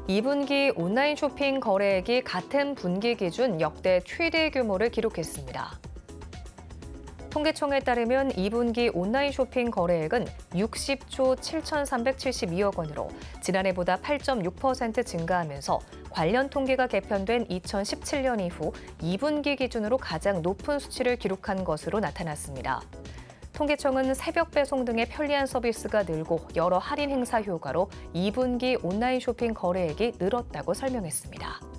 2분기 온라인 쇼핑 거래액이 같은 분기 기준 역대 최대 규모를 기록했습니다. 통계청에 따르면 2분기 온라인 쇼핑 거래액은 60조 7,372억 원으로 지난해보다 8.6% 증가하면서 관련 통계가 개편된 2017년 이후 2분기 기준으로 가장 높은 수치를 기록한 것으로 나타났습니다. 통계청은 새벽 배송 등의 편리한 서비스가 늘고 여러 할인 행사 효과로 2분기 온라인 쇼핑 거래액이 늘었다고 설명했습니다.